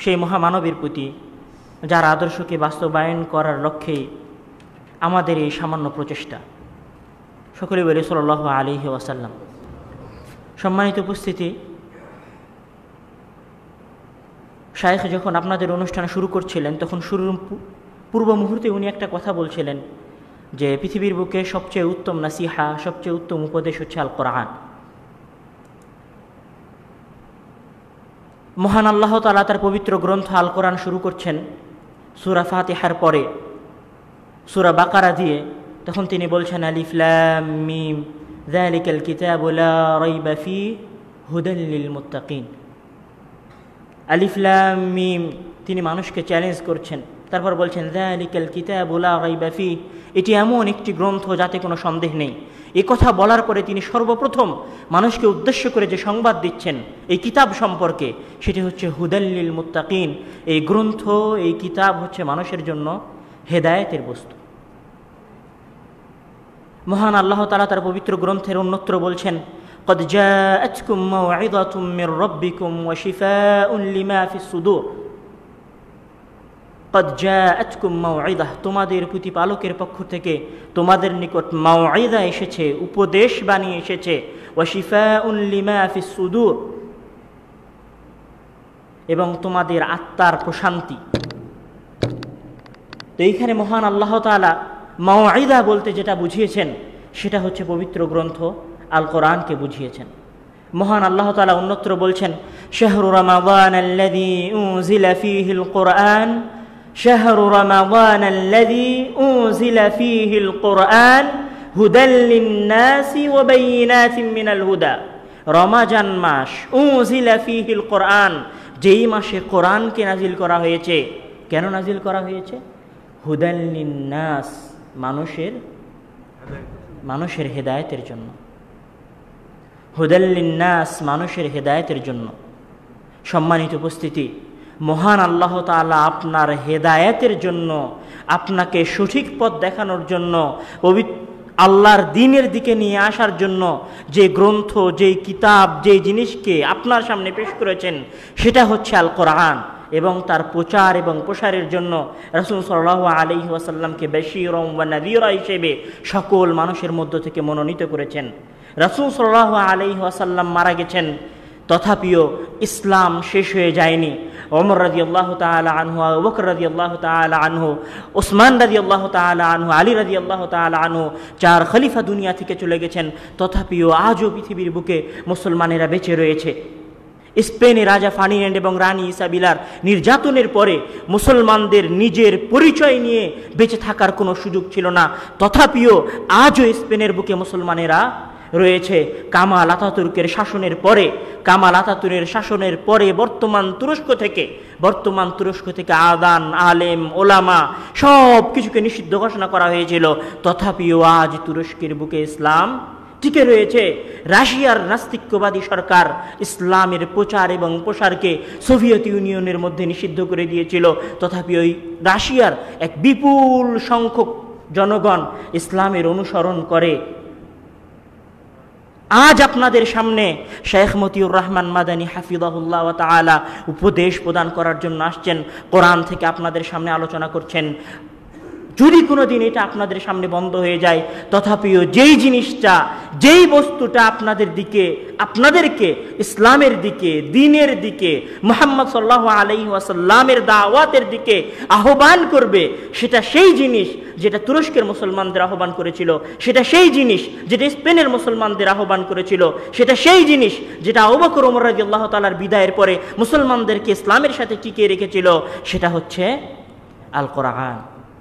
সেই মহামানবের প্রতি, যার আদর্শকে বাস্তবায়ন করার লক্ষ্যে আমাদের এই সামান্য প্রচেষ্টা। সকলে বলি সাল্লাল্লাহু আলাইহি ওয়াসাল্লাম। সম্মানিত উপস্থিতি, শায়েখ যখন আপনাদের অনুষ্ঠান শুরু করছিলেন তখন শুরুর পূর্ব মুহূর্তে উনি একটা কথা বলছিলেন যে পৃথিবীর বুকে সবচেয়ে উত্তম নাসিহা, সবচেয়ে উত্তম উপদেশ হচ্ছে আল কোরআন। মহান আল্লাহ তাআলা তার পবিত্র গ্রন্থ আল কোরআন শুরু করছেন সূরা ফাতিহার পরে সূরা বাকারা দিয়ে। তখন তিনি বলছেন আলিফ লাম মিম যালিকাল কিতাবু লা রাইবা ফীহি হুদাল লিল মুত্তাকিন। আলিফ লাম মিম, তিনি মানুষকে চ্যালেঞ্জ করছেন। তারপর বলছেন যালিকাল কিতাবু লা রাইবা ফীহি, এটি এমন একটি গ্রন্থ যাতে কোনো সন্দেহ নেই। এই কথা বলার পরে তিনি সর্বপ্রথম মানুষকে উদ্দেশ্য করে যে সংবাদ দিচ্ছেন এই কিতাব সম্পর্কে, সেটি হচ্ছে হুদাল লিল মুত্তাকিন। এই গ্রন্থ, এই কিতাব হচ্ছে মানুষের জন্য হেদায়েতের বস্তু। মহান আল্লাহ তাআলা তার পবিত্র গ্রন্থের অন্যত্র বলছেন قد جاءتكم موعظة من ربكم وشفاء لما في الصدور। قد جاءتكم موعظة, তোমাদের প্রতিপালকের পক্ষ থেকে তোমাদের নিকট মাউইযা এসেছে, উপদেশ বাণী এসেছে। وشفاء لما في الصدور, এবং তোমাদের আত্মার প্রশান্তি। তো এইখানে মহান আল্লাহ তাআলা মাউইযা বলতে যেটা বুঝিয়েছেন সেটা হচ্ছে পবিত্র গ্রন্থ আল কোরআনকে বুঝিয়েছেন। মহান আল্লাহ তাআলা অন্যত্র বলছেন শাহরু রমাদান আল্লাযী উনজিলা ফীহিল কোরআন, শাহরু রমাদান আল্লাযী উনজিলা ফীহিল কোরআন হুদাল লিন-নাসি ওয়া বাইয়িনাতিন মিনাল হুদা। রমাজান মাস, উনজিলা ফীহিল কোরআন, যেই মাসে কোরআনকে নাজিল করা হয়েছে। কেন নাজিল করা হয়েছে? হুদাল লিন-নাস, মানুষের হেদায়েতের জন্য। হুদাল লিন-নাস, মানুষের হেদায়েতের জন্য। সম্মানিত উপস্থিতি, মহান আল্লাহ তাআলা আপনার হেদায়েতের জন্য, আপনাকে সঠিক পথ দেখানোর জন্য, আল্লাহর দ্বীনের দিকে নিয়ে আসার জন্য যে গ্রন্থ, যেই কিতাব, যেই জিনিসকে আপনার সামনে পেশ করেছেন সেটা হচ্ছে আল কোরআন। এবং তার প্রচার এবং প্রসারের জন্য রাসূল সাল্লাল্লাহু আলাইহি ওয়াসাল্লামকে বাশীরাম ওয়া নাযীরা হিসেবে সকল মানুষের মধ্য থেকে মনোনীত করেছেন। রাসূল সাল্লাল্লাহু আলাইহি ওয়াসাল্লাম মারা গেছেন, তথাপিও ইসলাম শেষ হয়ে যায়নি। ওমর রাদিয়াল্লাহু তাআলা আনহু, আবু বকর রাদিয়াল্লাহু তাআলা আনহু, ওসমান রাদিয়াল্লাহু তাআলা আনহু, আলী রাদিয়াল্লাহু তাআলা আনহু, চার খলিফা দুনিয়া থেকে চলে গেছেন, তথাপিও আজও পৃথিবীর বুকে মুসলমানেরা বেঁচে রয়েছে। স্পেনে রাজা ফার্ডিনান্ড এবং রানী ইসাবেলার নির্যাতনের পরে মুসলমানদের নিজের পরিচয় নিয়ে বেঁচে থাকার কোনো সুযোগ ছিল না, তথাপিও আজও স্পেনের বুকে মুসলমানেরা রয়েছে। কামাল আতাতুর্কের শাসনের পরে বর্তমান তুরস্ক থেকে আদান, আলেম, ওলামা সব কিছুকে নিষিদ্ধ ঘোষণা করা হয়েছিল, তথাপিও আজ তুরস্কের বুকে ইসলাম টিকে রয়েছে। রাশিয়ার নাস্তিক্যবাদী সরকার ইসলামের প্রচার এবং প্রসারকে সোভিয়েত ইউনিয়নের মধ্যে নিষিদ্ধ করে দিয়েছিল, তথাপি ওই রাশিয়ার এক বিপুল সংখ্যক জনগণ ইসলামের অনুসরণ করে। আজ আপনাদের সামনে শেখ মতিউর রহমান মাদানী হাফিজাহুল্লাহ ওয়া তাআলা উপদেশ প্রদান করার জন্য আসছেন, কোরআন থেকে আপনাদের সামনে আলোচনা করছেন। যদি কোনো দিন এটা আপনাদের সামনে বন্ধ হয়ে যায়, তথাপিও যেই বস্তুটা আপনাদেরকে ইসলামের দিকে, দ্বীনের দিকে, মুহাম্মদ সাল্লাল্লাহু আলাইহি ওয়াসাল্লামের দাওয়াতের দিকে আহ্বান করবে, সেটা সেই জিনিস যেটা তুরস্কের মুসলমানদের আহ্বান করেছিল, সেটা সেই জিনিস যেটা স্পেনের মুসলমানদের আহ্বান করেছিল, সেটা সেই জিনিস যেটা আবু বকর ওমর রাদিয়াল্লাহু তাআলার বিদায়ের পরে মুসলমানদেরকে ইসলামের সাথে টিকিয়ে রেখেছিল, সেটা হচ্ছে আল কোরআন।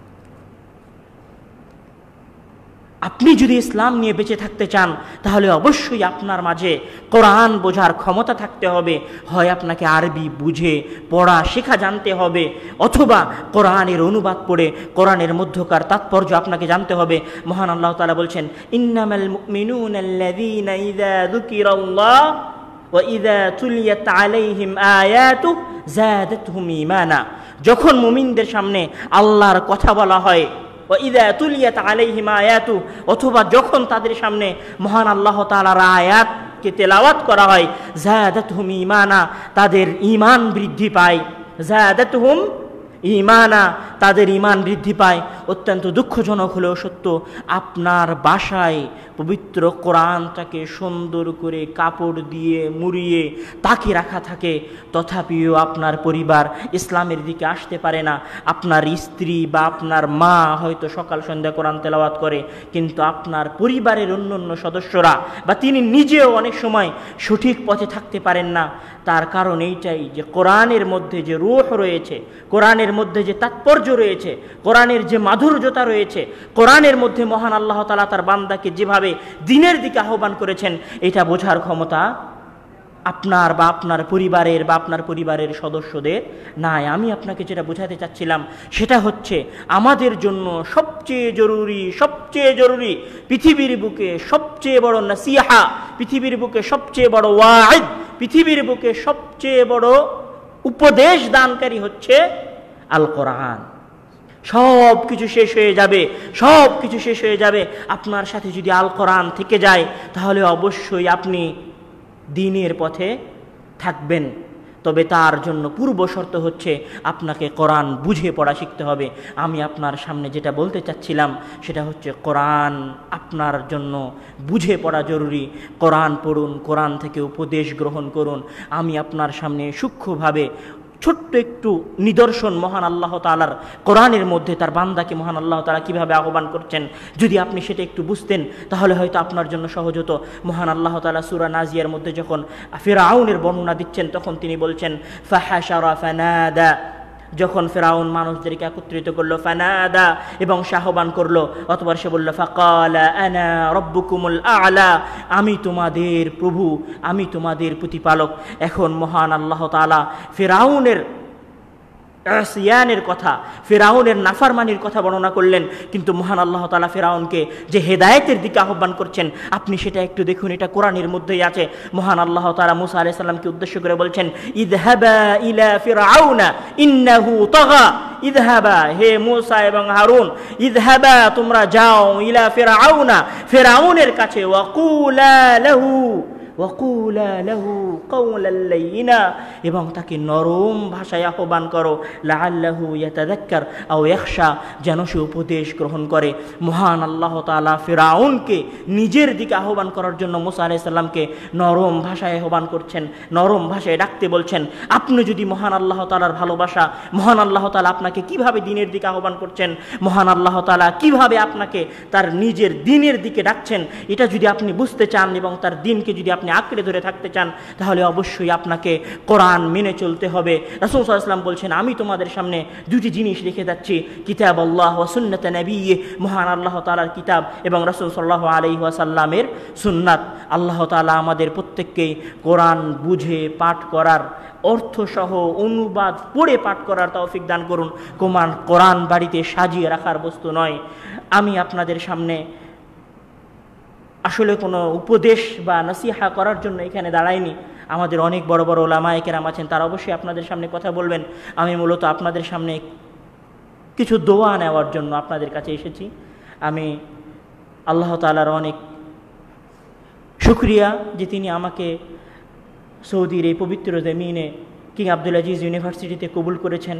আপনি যদি ইসলাম নিয়ে বেঁচে থাকতে চান, তাহলে অবশ্যই আপনার মাঝে কোরআন বোঝার ক্ষমতা থাকতে হবে। হয় আপনাকে আরবি বুঝে পড়া শেখা জানতে হবে, অথবা কোরআনের অনুবাদ পড়ে কোরআনের মধ্যকার তাৎপর্য আপনাকে জানতে হবে। মহান আল্লাহ তাআলা বলছেন, ইন্নামাল মুমিনুনা আল্লাযীনা ইযা যুকিরাল্লাহ ওয়া ইযা তুলিয়াত আলাইহিম আয়াতু যাদাতহুম ঈমানা। যখন মুমিনদের সামনে আল্লাহর কথা বলা হয়, ওয়াইদা তুলিয়াত আলাইহিম আয়াতু, অথবা যখন তাদের সামনে মহান আল্লাহ তাআলার আয়াতকে তেলাওয়াত করা হয়, যাদাতহুম ঈমানা, তাদের ঈমান বৃদ্ধি পায়। যাদাতহুম ঈমানা, তাদের ঈমান বৃদ্ধি পায়। অত্যন্ত দুঃখজনক হলেও সত্য, আপনার বাসায় পবিত্র কোরআনটাকে সুন্দর করে কাপড় দিয়ে মুড়িয়ে তাকে রাখা থাকে, তথাপিও আপনার পরিবার ইসলামের দিকে আসতে পারে না। আপনার স্ত্রী বা আপনার মা হয়তো সকাল সন্ধ্যা কোরআন তেলাওয়াত করে, কিন্তু আপনার পরিবারের অন্য অন্য সদস্যরা বা তিনি নিজেও অনেক সময় সঠিক পথে থাকতে পারেন না। তার কারণ এইটাই যে কোরআনের মধ্যে যে রূহ রয়েছে, কোরআনের মধ্যে যে তাৎপর্য রয়েছে, কোরআনের যে মাধুর্যতা রয়েছে, কোরআনের মধ্যে মহান আল্লাহ তাআলা তার বান্দাকে যেভাবে দ্বীনের দিকে আহ্বান করেছেন, এটা বোঝার ক্ষমতা আপনার বা আপনার পরিবারের সদস্যদের নাই। আমি আপনাকে যেটা বোঝাতে চাচ্ছিলাম সেটা হচ্ছে, আমাদের জন্য সবচেয়ে জরুরি পৃথিবীর বুকে সবচেয়ে বড় নাসিহা, পৃথিবীর বুকে সবচেয়ে বড় ওয়াইদ, পৃথিবীর বুকে সবচেয়ে বড় উপদেশ দানকারী হচ্ছে আল কোরআন। সব কিছু শেষ হয়ে যাবে, আপনার সাথে যদি আল কোরআন থেকে যায় তাহলে অবশ্যই আপনি দ্বীনের পথে থাকবেন। তবে তার জন্য পূর্ব শর্ত হচ্ছে আপনাকে কোরআন বুঝে পড়া শিখতে হবে। আমি আপনার সামনে যেটা বলতে চাচ্ছিলাম সেটা হচ্ছে, কোরআন আপনার জন্য বুঝে পড়া জরুরি। কোরআন পড়ুন, কোরআন থেকে উপদেশ গ্রহণ করুন। আমি আপনার সামনে সূক্ষ্মভাবে ছোট্ট একটু নিদর্শন মহান আল্লাহ তাআলার কোরআনের মধ্যে তার বান্দাকে মহান আল্লাহ তাআলা কীভাবে আহ্বান করছেন, যদি আপনি সেটা একটু বুঝতেন তাহলে হয়তো আপনার জন্য সহজ হতো। মহান আল্লাহ তাআলা সূরা নাজিয়ার মধ্যে যখন ফিরআউনের বর্ণনা দিচ্ছেন, তখন তিনি বলছেন ফাহাশারা ফানাদা, যখন ফিরআউন মানুষদেরকে একত্রিত করলো, ফানাদা এবং আহ্বান করলো, অতঃপর সে বলল ফাকালা আনা রব্বুকুমুল আ'লা, আমি তোমাদের প্রভু, আমি তোমাদের প্রতিপালক। এখন মহান আল্লাহ তাআলা ফিরআউনের আসিয়ানের কথা, ফিরআউনের নাফরমানির কথা বর্ণনা করলেন, কিন্তু মহান আল্লাহ তাআলা ফিরআউনকে যে হেদায়েতের দিকে আহ্বান করছেন আপনি সেটা একটু দেখুন, এটা কোরআনের মধ্যেই আছে। মহান আল্লাহ তাআলা মুসা আলাইহিস সালামকে উদ্দেশ্য করে বলছেন, ইযহাবা ইলা ফিরআউনা ইন্নাহু তাগা, ইযহাবা, হে মুসা এবং হারুন, ইযহাবা, তোমরা যাও, ইলা ফিরআউনা, ফিরআউনের কাছে, ওয়াকুলা লাহু কাওলাল লাইয়িনা, এবং তাকে নরম ভাষায় আহ্বান করো, লাআল্লাহু ইয়াতাযাক্কার আও ইয়াখশা, যেন সে উপদেশ গ্রহণ করে। মহান আল্লাহ তাআলা ফিরআউনকে নিজের দিকে আহ্বান করার জন্য মুসা আলাইহিস সালামকে নরম ভাষায় আহ্বান করছেন, নরম ভাষায় ডাকতে বলছেন। আপনি যদি মহান আল্লাহ তাআলার ভালোবাসা, মহান আল্লাহ তাআলা আপনাকে কিভাবে দ্বীনের দিকে আহ্বান করছেন, মহান আল্লাহ তাআলা কিভাবে আপনাকে তার নিজের দ্বীনের দিকে ডাকছেন, এটা যদি আপনি বুঝতে চান এবং তার দ্বীনকে যদি আপনি আঁকড়ে ধরে থাকতে চান, তাহলে অবশ্যই আপনাকে কোরআন মেনে চলতে হবে। রাসূল সাল্লাল্লাহু আলাইহি ওয়াসাল্লাম বলছেন, আমি তোমাদের সামনে দুটি জিনিস রেখে যাচ্ছি, কিতাব আল্লাহ ওয়া সুন্নাত নবিয়্যিহি, মহান আল্লাহ তাআলার কিতাব এবং রাসূল সাল্লাল্লাহু আলাইহি ওয়াসাল্লামের সুন্নাত। আল্লাহ তাআলা আমাদের প্রত্যেককেই কোরআন বুঝে পাঠ করার, অর্থসহ অনুবাদ পড়ে পাঠ করার তৌফিক দান করুন। কোরআন বাড়িতে সাজিয়ে রাখার বস্তু নয়। আমি আপনাদের সামনে আসলে কোনো উপদেশ বা নসিহা করার জন্য এখানে দাঁড়াইনি। আমাদের অনেক বড় বড় ওলামায়ে কেরাম আছেন, তারা অবশ্যই আপনাদের সামনে কথা বলবেন। আমি মূলত আপনাদের সামনে কিছু দোয়া নেওয়ার জন্য আপনাদের কাছে এসেছি। আমি আল্লাহ তাআলার অনেক শুকরিয়া যে তিনি আমাকে সৌদির এই পবিত্র জমিনে কিং আব্দুল আজিজ ইউনিভার্সিটিতে কবুল করেছেন।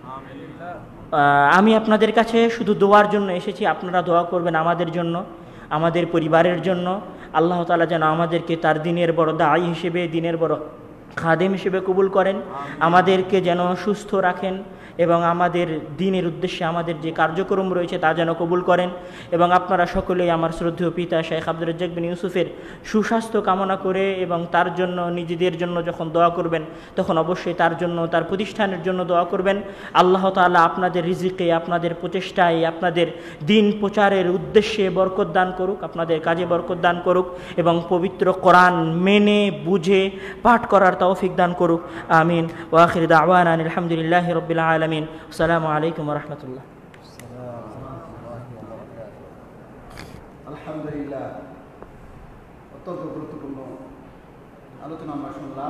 আমি আপনাদের কাছে শুধু দোয়ার জন্য এসেছি। আপনারা দোয়া করবেন আমাদের জন্য, আমাদের পরিবারের জন্য। আল্লাহ তাআলা যেন আমাদেরকে তার দ্বীনের বড় দাঈ হিসেবে, দ্বীনের বড় খাদেম হিসেবে কবুল করেন, আমাদেরকে যেন সুস্থ রাখেন এবং আমাদের দ্বীনের উদ্দেশ্যে আমাদের যে কার্যক্রম রয়েছে তা যেন কবুল করেন। এবং আপনারা সকলেই আমার শ্রদ্ধেয় পিতা শেখ আব্দুর রাজ্জাক বিন ইউসুফের সুস্বাস্থ্য কামনা করে এবং তার জন্য নিজেদের জন্য যখন দোয়া করবেন তখন অবশ্যই তার জন্য, তার প্রতিষ্ঠানের জন্য দোয়া করবেন। আল্লাহ তাআলা আপনাদের রিজিকে, আপনাদের প্রচেষ্টায়, আপনাদের দ্বীন প্রচারের উদ্দেশ্যে বরকত দান করুক, আপনাদের কাজে বরকত দান করুক এবং পবিত্র কোরআন মেনে বুঝে পাঠ করার তৌফিক দান করুক। আমিন। ওয়া আখিরু দাওয়ানা আলহামদুলিল্লাহি রাব্বিল আলামিন। আসসালামু আলাইকুম ওয়া রাহমাতুল্লাহ। আলহামদুলিল্লাহ, অত্যন্ত গুরুত্বপূর্ণ আলোচনা আমরা শুনলাম।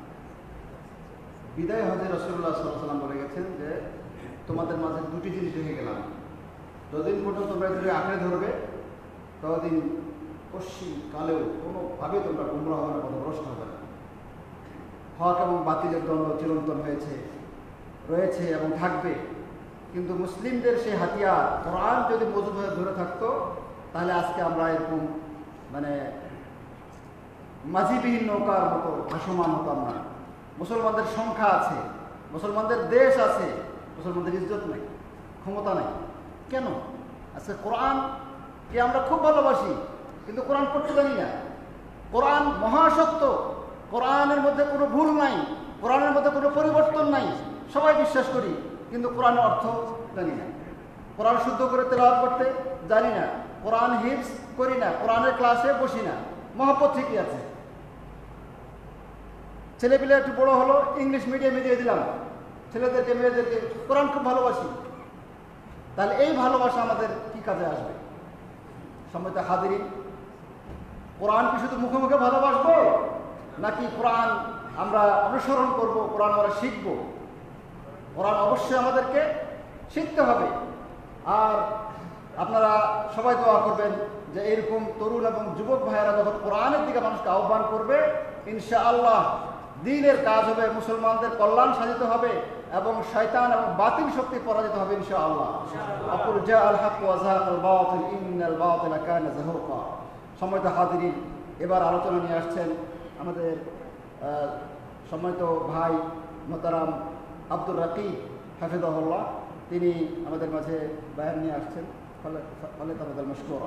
বিদায় হজে রাসূলুল্লাহ সাল্লাল্লাহু আলাইহি ওয়াসাল্লাম বলে গেছেন যে তোমাদের মাঝে দুটি জিনিস রেখে গেলাম, যতদিন পর্যন্ত তোমরা এগুলি আঁকড়ে ধরবে ততদিন পশ্চিমকালেও কোনোভাবে তোমরা গুমরাহ হবে না, পথভ্রষ্ট হবে না। হক এবং বাতিলের দ্বন্দ্ব চিরন্তন হয়েছে, রয়েছে এবং থাকবে, কিন্তু মুসলিমদের সেই হাতিয়ার কোরআন যদি মজুদ হয়ে ধরে থাকতো, তাহলে আজকে আমরা এরকম মানে মাঝিবিহীন নৌকার মতো ভাসমান হতাম না। মুসলমানদের সংখ্যা আছে, মুসলমানদের দেশ আছে, মুসলমানদের ইজ্জত নেই, ক্ষমতা নেই। কেন? আজকে কোরআনকে আমরা খুব ভালোবাসি, কিন্তু কোরআন পড়তে জানি না। কোরআন মহাসত্য, কোরআনের মধ্যে কোনো ভুল নাই, কোরআনের মধ্যে কোনো পরিবর্তন নাই, সবাই বিশ্বাস করি, কিন্তু কোরআনের অর্থ জানি না। কোরআন শুদ্ধ করে তেলাওয়াত করতে জানি না, কোরআন হিফজ করি না, কোরআনের ক্লাসে বসি না। মহব্বত ঠিকই আছে, ছেলেপিলে একটু বড় হলো, ইংলিশ মিডিয়ামে দিয়ে দিলাম, ছেলেদেরকে মেয়েদেরকে কোরআন খুব ভালোবাসি। তাহলে এই ভালোবাসা আমাদের কি কাজে আসবে? সম্মানিত হাজিরিন, কোরআন কি শুধু মুখে মুখে ভালোবাসবো, নাকি কোরআন আমরা অনুসরণ করব, কোরআন আমরা শিখব? কোরআন অবশ্যই আমাদেরকে শিখতে হবে। আর আপনারা সবাই দোয়া করবেন যে এরকম তরুণ এবং যুবক ভাইয়েরা যখন কোরআনের দিকে মানুষকে আহ্বান করবে, ইনশাআল্লাহ দ্বীনের কাজ হবে, মুসলমানদের কল্যাণ সাধিত হবে এবং শয়তান এবং বাতিল শক্তি পরাজিত হবে ইনশাআল্লাহ। আকুল জাআল হক ওয়া যাহাকাল বাতিল ইন্নাল বাতিলা কানা যাহুকা। সম্মানিত হাজিরিন, এবার আলোচনা নিয়ে আসছেন আমাদের সম্মানিত ভাই মোহতারাম আব্দুর রাকিব হাফিজাহুল্লাহ। তিনি আমাদের মাঝে বয়ান নিয়ে আসছেন। ফলে তাবাদাল মাশকুরা।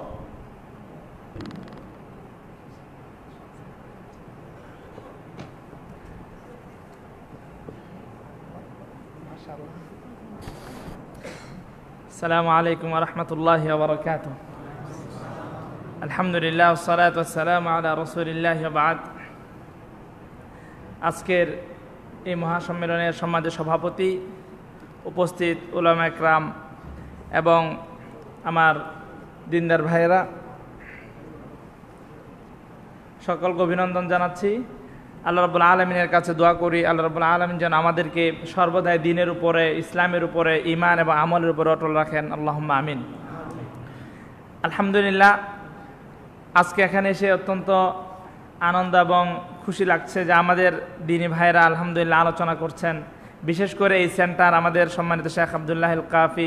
আসসালামু আলাইকুম ওয়া রাহমাতুল্লাহি ওয়া বারাকাতুহু। আলহামদুলিল্লাহ ওয়াসসালাতু ওয়াসসালামু আলা রাসূলিল্লাহি ওয়া বা'দ। আজকের এই মহাসম্মেলনের সম্মানিত সভাপতি, উপস্থিত উলামা একরাম এবং আমার দিনদার ভাইয়েরা, সকলকে অভিনন্দন জানাচ্ছি। আল্লাহ রাব্বুল আলামিনের কাছে দোয়া করি, আল্লাহ রাব্বুল আলামিন যেন আমাদেরকে সর্বদাই দ্বীনের উপরে, ইসলামের উপরে, ঈমান এবং আমলের উপরে অটল রাখেন। আল্লাহুম্মা আমিন। আলহামদুলিল্লাহ, আজকে এখানে এসে অত্যন্ত আনন্দ এবং খুশি লাগছে যে আমাদের দ্বীনী ভাইয়েরা আলহামদুলিল্লাহ আলোচনা করছেন। বিশেষ করে এই সেন্টার আমাদের সম্মানিত শেখ আব্দুল্লাহিল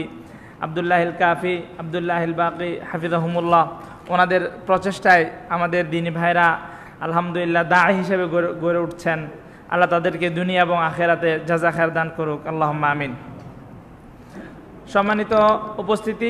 কাফি, আব্দুল্লাহিল বাকি হাফিজাহুমুল্লাহ, ওনাদের প্রচেষ্টায় আমাদের দ্বীনী ভাইরা আলহামদুলিল্লাহ দাঈ হিসেবে গড়ে উঠছেন। আল্লাহ তাদেরকে দুনিয়া এবং আখেরাতে জাযা খায়ের দান করুক। আল্লাহুম্মা আমিন। সম্মানিত উপস্থিতি,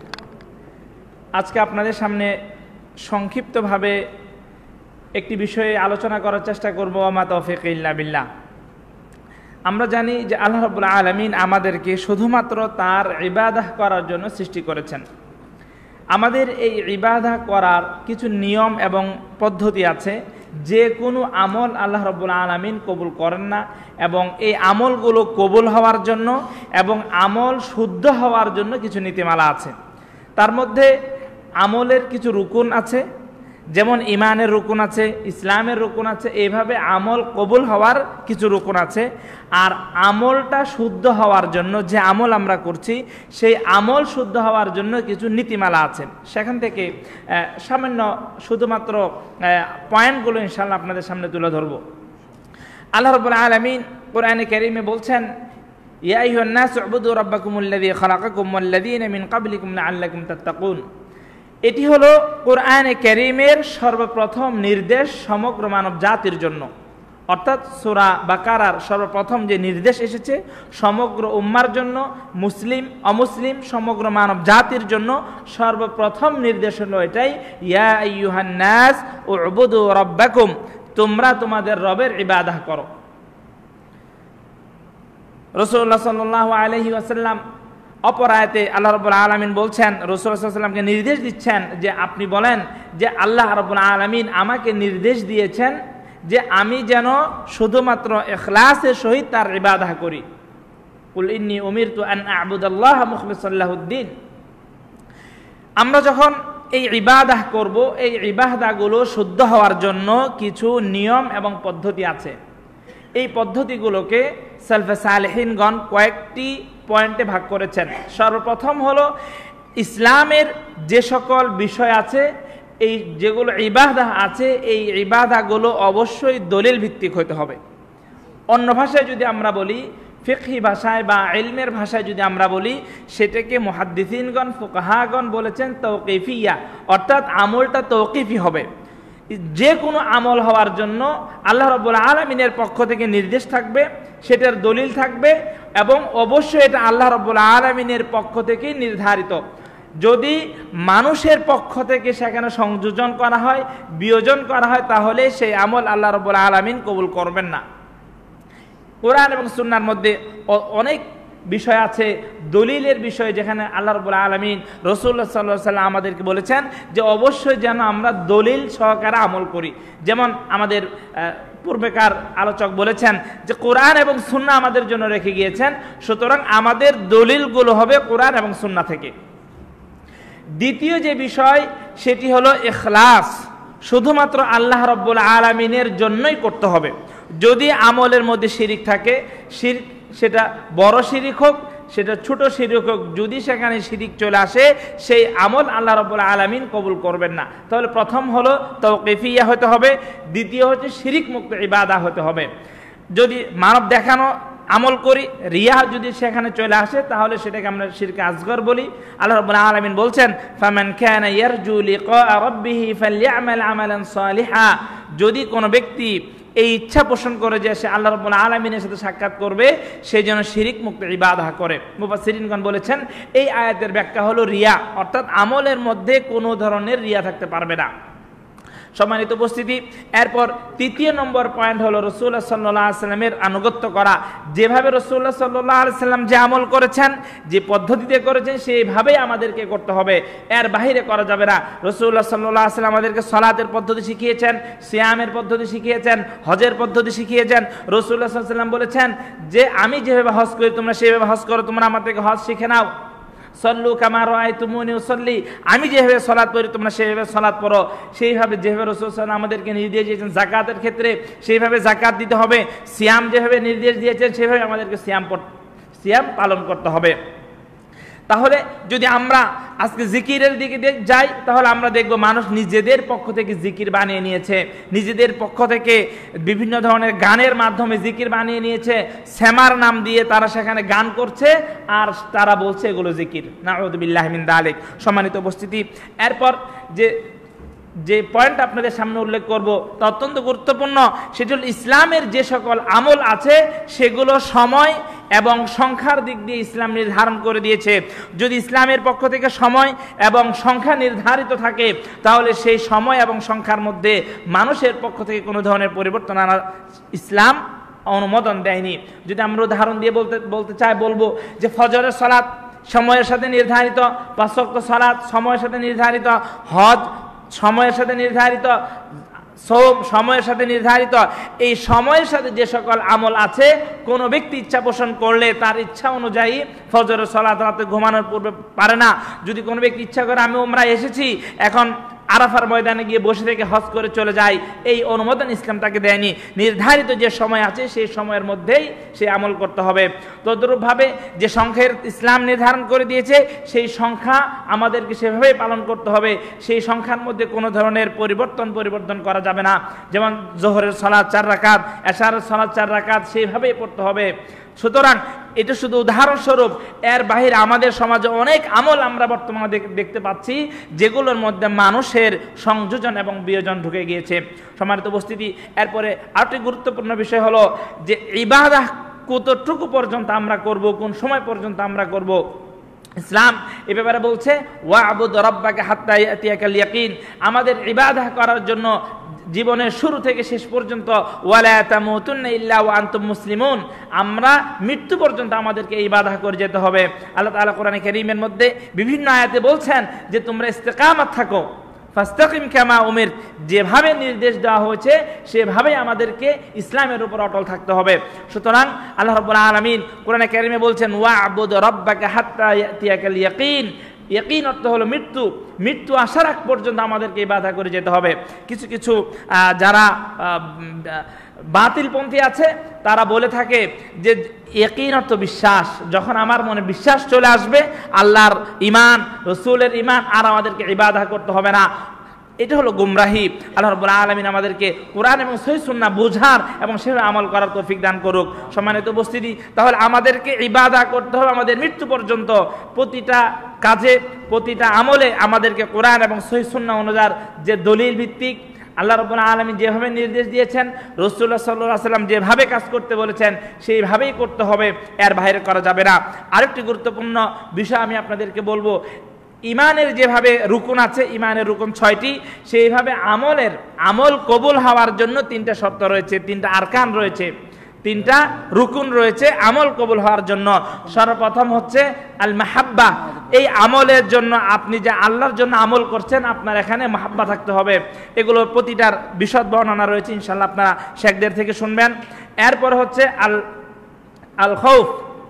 আজকে আপনাদের সামনে সংক্ষিপ্তভাবে একটি বিষয়ে আলোচনা করার চেষ্টা করব। ওয়া তাওফীক ইল্লা বিল্লাহ। আমরা জানি যে আল্লাহ রাব্বুল আলামিন আমাদেরকে শুধুমাত্র তার ইবাদত করার জন্য সৃষ্টি করেছেন। আমাদের এই ইবাদত করার কিছু নিয়ম এবং পদ্ধতি আছে। যে কোনো আমল আল্লাহ রাব্বুল আলামিন কবুল করেন না, এবং এই আমলগুলো কবুল হওয়ার জন্য এবং আমল শুদ্ধ হওয়ার জন্য কিছু নীতিমালা আছে। তার মধ্যে আমলের কিছু রুকুন আছে, যেমন ইমানের রুকুন আছে, ইসলামের রুকুন আছে। এইভাবে আমল কবুল হওয়ার কিছু রুকুন আছে। আর আমলটা শুদ্ধ হওয়ার জন্য, যে আমল আমরা করছি সেই আমল শুদ্ধ হওয়ার জন্য কিছু নীতিমালা আছে। সেখান থেকে সামান্য শুধুমাত্র পয়েন্টগুলো ইনশাআল্লাহ আপনাদের সামনে তুলে ধরব। আল্লাহ রাব্বুল আলামিন কোরআনে কারীমে বলছেন, ইয়া আইয়ুহান নাস উবুদু রাব্বাকুমুল্লাযী খালাকাকুম ওয়াল্লাযীনা মিন ক্বাবলিকুম লাআল্লাকুম তাত্তাকুন। এটি হলো কোরআনে কারীমের সর্বপ্রথম নির্দেশ সমগ্র মানব জাতির জন্য। অর্থাৎ সূরা বাকারার সর্বপ্রথম যে নির্দেশ এসেছে সমগ্র উম্মার জন্য, মুসলিম অমুসলিম সমগ্র মানব জাতির জন্য সর্বপ্রথম নির্দেশ হলো এটাই, ইয়া আইয়ুহান নাস উবুদু রাব্বাকুম, তোমরা তোমাদের রবের ইবাদত করো। রাসূলুল্লাহ সাল্লাল্লাহু আলাইহি ওয়াসাল্লাম অপর আয়াতে আল্লাহ রাব্বুল আলামিন বলছেন, রাসূলুল্লাহ সাল্লাল্লাহু আলাইহি ওয়াসাল্লামকে নির্দেশ দিচ্ছেন যে আপনি বলেন যে আল্লাহ রাব্বুল আলামিন আমাকে নির্দেশ দিয়েছেন যে আমি যেন শুধুমাত্র ইখলাসের সহিত তার ইবাদত করি। কুল ইন্নী উমিরতু আন আ'বুদাল্লাহ মুখলিসাল লাহুদ্দিন। আমরা যখন এই ইবাদত করব, এই ইবাদতগুলো শুদ্ধ হওয়ার জন্য কিছু নিয়ম এবং পদ্ধতি আছে। এই পদ্ধতিগুলোকে সালফে সালেহিনগণ কয়েকটি পয়েন্টে ভাগ করেছেন। সর্বপ্রথম হলো ইসলামের যে সকল বিষয় আছে, এই যেগুলো ইবাদত আছে, এই ইবাদতগুলো অবশ্যই দলিল ভিত্তিক হতে হবে। অন্য ভাষায় যদি আমরা বলি, ফিকহি ভাষায় বা ইলমের ভাষায় যদি আমরা বলি, সেটাকে মুহাদ্দিসিনগণ ফুকাহাগণ বলেছেন তাওকিফিয়া, অর্থাৎ আমলটা তাওকিফি হবে। যে কোনো আমল হওয়ার জন্য আল্লাহ রাব্বুল আলামিনের পক্ষ থেকে নির্দেশ থাকবে, সেটার দলিল থাকবে, এবং অবশ্যই এটা আল্লাহ রাব্বুল আলামিনের পক্ষ থেকে নির্ধারিত। যদি মানুষের পক্ষ থেকে সেখানে সংযোজন করা হয়, বিয়োজন করা হয়, তাহলে সেই আমল আল্লাহ রাব্বুল আলামিন কবুল করবেন না। কোরআন এবং সুন্নাহর মধ্যে অনেক বিষয় আছে, দলিলের বিষয়, যেখানে আল্লাহ রাব্বুল আলামিন রাসূলুল্লাহ সাল্লাল্লাহু আলাইহি ওয়াসাল্লাম আমাদেরকে বলেছেন যে অবশ্যই যেন আমরা দলিল সহকারে আমল করি। যেমন আমাদের পূর্বেকার আলোচক বলেছেন যে কোরআন এবং সুন্নাহ আমাদের জন্য রেখে গিয়েছেন, সুতরাং আমাদের দলিলগুলো হবে কোরআন এবং সুন্নাহ থেকে। দ্বিতীয় যে বিষয় সেটি হলো ইখলাস, শুধুমাত্র আল্লাহ রাব্বুল আলামিনের জন্যই করতে হবে। যদি আমলের মধ্যে শিরিক থাকে, শিরক সেটা বড় শিরিক হোক, সেটা ছোট শিরিক হোক, যদি সেখানে শিরিক চলে আসে, সেই আমল আল্লাহ রাব্বুল আলামিন কবুল করবেন না। তাহলে প্রথম হলো তাওকিফিয়া হতে হবে, দ্বিতীয় হচ্ছে শিরিক মুক্ত ইবাদা হতে হবে। যদি মানব দেখানো আমল করি, রিয়া যদি সেখানে চলে আসে, তাহলে সেটাকে আমরা শিরকে আসগর বলি। আল্লাহ রাব্বুল আলামিন বলছেন ফামান কানা ইয়ারজু লিকা রাব্বিহি ফালইআমাল আমালান সালিহা, যদি কোনো ব্যক্তি এই ইচ্ছা পোষণ করে যে সে আল্লাহ রাব্বুল আলামিনের সাথে সাক্ষাৎ করবে, সেই জন্য শিরিক মুক্ত ইবাদত করে। মুফাসসিরিনগণ বলেছেন এই আয়াতের ব্যাখ্যা হলো রিয়া, অর্থাৎ আমলের মধ্যে কোনো ধরনের রিয়া থাকতে পারবে না। সম্মানিত উপস্থিতি, এরপর তৃতীয় নম্বর পয়েন্ট হলো রাসূলুল্লাহ সাল্লাল্লাহু আলাইহি ওয়াসাল্লামের আনুগত্য করা। যেভাবে রাসূলুল্লাহ সাল্লাল্লাহু আলাইহি ওয়াসাল্লাম যে আমল করেছেন, যে পদ্ধতিতে করেছেন, সেইভাবেই আমাদেরকে করতে হবে, এর বাহিরে করা যাবে না। রাসূলুল্লাহ সাল্লাল্লাহু আলাইহি ওয়াসাল্লাম আমাদেরকে সালাতের পদ্ধতি শিখিয়েছেন, সিয়ামের পদ্ধতি শিখিয়েছেন, হজের পদ্ধতি শিখিয়েছেন। রাসূলুল্লাহ সাল্লাল্লাহু আলাইহি ওয়াসাল্লাম বলেছেন যে আমি যেভাবে হজ করি তোমরা সেভাবে হজ করো, তোমরা আমার থেকে হজ শিখে নাও। সল্লু কামা রাআইতুমুনি উসাল্লি, আমি যেভাবে সালাত পড়ি তোমরা সেইভাবে সালাত পড়ো। সেইভাবে যেভাবে রাসূল সাল্লাল্লাহু আলাইহি ওয়াসাল্লাম আমাদেরকে নির্দেশ দিয়েছেন যাকাতের ক্ষেত্রে, সেইভাবে যাকাত দিতে হবে। সিয়াম যেভাবে নির্দেশ দিয়েছেন, সেভাবে আমাদেরকে সিয়াম পালন করতে হবে। তাহলে যদি আমরা আজকে জিকিরের দিকে যাই, তাহলে আমরা দেখব মানুষ নিজেদের পক্ষ থেকে জিকির বানিয়ে নিয়েছে, নিজেদের পক্ষ থেকে বিভিন্ন ধরনের গানের মাধ্যমে জিকির বানিয়ে নিয়েছে। শ্যামার নাম দিয়ে তারা সেখানে গান করছে, আর তারা বলছে এগুলো জিকির। নাউযু বিল্লাহি মিন যালিক। সম্মানিত উপস্থিতি, এরপর যে পয়েন্ট আপনাদের সামনে উল্লেখ করব তা অত্যন্ত গুরুত্বপূর্ণ। সেটি হল ইসলামের যে সকল আমল আছে সেগুলো সময় এবং সংখ্যার দিক দিয়ে ইসলাম নির্ধারণ করে দিয়েছে। যদি ইসলামের পক্ষ থেকে সময় এবং সংখ্যা নির্ধারিত থাকে, তাহলে সেই সময় এবং সংখ্যার মধ্যে মানুষের পক্ষ থেকে কোনো ধরনের পরিবর্তন আনা ইসলাম অনুমোদন দেয়নি। যদি আমরা উদাহরণ দিয়ে বলতে চাই, বলবো যে ফজরের সালাত সময়ের সাথে নির্ধারিত, ৫ ওয়াক্ত সালাত সময়ের সাথে নির্ধারিত, হজ সময়ের সাথে নির্ধারিত, সওম সময়ের সাথে নির্ধারিত। এই সময়ের সাথে যে সকল আমল আছে, কোনো ব্যক্তি ইচ্ছা পোষণ করলে তার ইচ্ছা অনুযায়ী ফজরের সালাত রাতে ঘুমানোর পূর্বে পারে না। যদি কোনো ব্যক্তি ইচ্ছা করে আমি উমরায় এসেছি, এখন আরাফার ময়দানে গিয়ে বসে থেকে হজ করে চলে যায়, এই অনুমোদন ইসলাম তাকে দেয়নি। নির্ধারিত যে সময় আছে সেই সময়ের মধ্যেই সে আমল করতে হবে। তদ্রূপভাবে যে সংখ্যার ইসলাম নির্ধারণ করে দিয়েছে, সেই সংখ্যা আমাদেরকে সেভাবেই পালন করতে হবে। সেই সংখ্যার মধ্যে কোনো ধরনের পরিবর্তন করা যাবে না। যেমন জোহরের সালাত 4 রাকাত, এশারের সালাত 4 রাকাত, সেইভাবেই পড়তে হবে। সুতরাং এটা শুধু উদাহরণস্বরূপ, এর বাহিরে আমাদের সমাজে অনেক আমল আমরা বর্তমানে দেখতে পাচ্ছি, যেগুলোর মধ্যে মানুষের সংযোজন এবং বিয়োজন ঢুকে গিয়েছে। সম্মানিত উপস্থিতি, এরপরে আরেকটি গুরুত্বপূর্ণ বিষয় হলো যে ইবাদত কতটুকু পর্যন্ত আমরা করব, কোন সময় পর্যন্ত আমরা করব। ইসলাম এ ব্যাপারে বলছে ওয়া'বুদ রাব্বাকা হাত্তা ইয়াতিয়াকাল ইয়াকিন, আমাদের ইবাদত করার জন্য জীবনের শুরু থেকে শেষ পর্যন্ত ওয়ালা তামুতুন্না ইল্লা ওয়া আনতুম মুসলিমুন, আমরা মৃত্যু পর্যন্ত আমাদেরকে ইবাদত করে যেতে হবে। আল্লাহ তাআলা কোরআনে কারীমের মধ্যে বিভিন্ন আয়াতে বলছেন যে তোমরা ইস্তিকামাত থাকো, ফাস্তাকিম কামা উমির, যেভাবে নির্দেশ দেওয়া হয়েছে সেভাবেই আমাদেরকে ইসলামের উপর অটল থাকতে হবে। সুতরাং আল্লাহ রাব্বুল আলামিন কোরআনে কারীমে বলছেন ওয়া'বুদ রাব্বাকা হাত্তা ইয়াতিয়াকাল ইয়াকিন। ইয়াকিন অর্থ হলো মৃত্যু আসার আগ পর্যন্ত আমাদেরকে ইবাদত করে যেতে হবে। কিছু যারা বাতিলপন্থী আছে তারা বলে থাকে যে ইয়াকিন অর্থ বিশ্বাস, যখন আমার মনে বিশ্বাস চলে আসবে আল্লাহর ঈমান, রাসূলের ঈমান, আর আমাদেরকে ইবাদত করতে হবে না। এটা হলো গুমরাহি। আল্লাহ রাব্বুল আলামিন আমাদেরকে কোরআন এবং সহিহ সুন্নাহ বোঝার এবং সেভাবে আমল করার তৌফিক দান করুক। সম্মানিত উপস্থিতি, তাহলে আমাদেরকে ইবাদত করতে হবে আমাদের মৃত্যু পর্যন্ত। প্রতিটা কাজে, প্রতিটা আমলে আমাদেরকে কোরআন এবং সহিহ সুন্নাহ অনুযায়ী যে দলিল ভিত্তিক আল্লাহ রাব্বুল আলামিন যেভাবে নির্দেশ দিয়েছেন, রাসূলুল্লাহ সাল্লাল্লাহু আলাইহি ওয়াসাল্লাম যেভাবে কাজ করতে বলেছেন সেইভাবেই করতে হবে, এর বাইরে করা যাবে না। আরেকটি গুরুত্বপূর্ণ বিষয় আমি আপনাদেরকে বলবো, ইমানের যেভাবে রুকুন আছে, ইমানের রুকুন 6টি, সেইভাবে আমল কবুল হওয়ার জন্য 3টা শর্ত রয়েছে, 3টা আরকান রয়েছে, 3টা রুকুন রয়েছে আমল কবুল হওয়ার জন্য। সর্বপ্রথম হচ্ছে আল মাহাব্বা। এই আমলের জন্য, আপনি যে আল্লাহর জন্য আমল করছেন, আপনার এখানে মাহাব্বা থাকতে হবে। এগুলো প্রতিটার বিশদ বর্ণনা রয়েছে, ইনশাআল্লাহ আপনারা শেখদের থেকে শুনবেন। এরপর হচ্ছে আল খৌফ।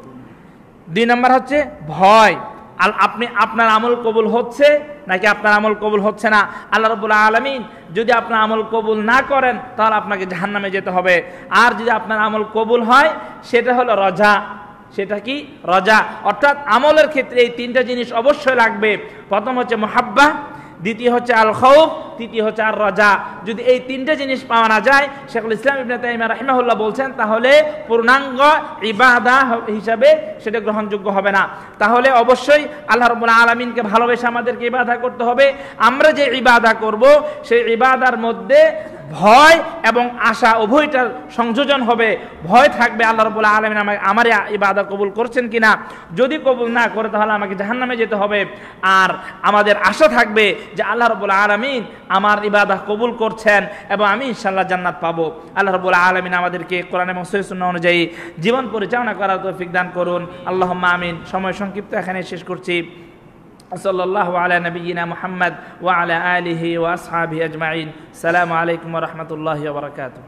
2 নম্বর হচ্ছে ভয়। আপনার আমল কবুল হচ্ছে নাকি আপনার আমল কবুল হচ্ছে না। আল্লাহ রাব্বুল আলামিন যদি আপনার আমল কবুল না করেন তাহলে আপনাকে জাহান্নামে যেতে হবে। আর যদি আপনার আমল কবুল হয় সেটা হলো রজা। সেটা কি? রজা। অর্থাৎ আমলের ক্ষেত্রে এই 3টা জিনিস অবশ্যই লাগবে। প্রথম হচ্ছে মুহাব্বা, দ্বিতীয় হচ্ছে আল খৌফ, তৃতীয় হচ্ছে আর রজা। যদি এই 3টা জিনিস পাওয়া না যায়, শেখুল ইসলাম ইবনে তাইমিয়া রাহিমাহুল্লাহ বলছেন, তাহলে পূর্ণাঙ্গ ইবাদা হিসাবে সেটা গ্রহণযোগ্য হবে না। তাহলে অবশ্যই আল্লাহ রাব্বুল আলামিনকে ভালোবেসে আমাদেরকে ইবাদা করতে হবে। আমরা যে ইবাদা করব সেই ইবাদার মধ্যে ভয় এবং আশা উভয়টার সংযোজন হবে। ভয় থাকবে আল্লাহ রাব্বুল আলামিন আমার ইবাদত কবুল করছেন কিনা, যদি কবুল না করে তাহলে আমাকে জাহান্নামে যেতে হবে। আর আমাদের আশা থাকবে যে আল্লাহ রাব্বুল আলামিন আমার ইবাদত কবুল করছেন এবং আমি ইনশাআল্লাহ জান্নাত পাবো। আল্লাহ রাব্বুল আলামিন আমাদেরকে কোরআন এবং সহিহ সুন্নাহ অনুযায়ী জীবন পরিচালনা করার তৌফিক দান করুন। আল্লাহুম্মা আমিন। সময় সংক্ষিপ্ত, এখানে শেষ করছি। সাল্লাল্লাহু আলা নবিয়িনা মুহাম্মদ ওয়া আলা আলিহি ওয়া আসহাবিহি আজমাইন। আসসালামু আলাইকুম ওয়া রাহমাতুল্লাহি ওয়া বারাকাতুহু।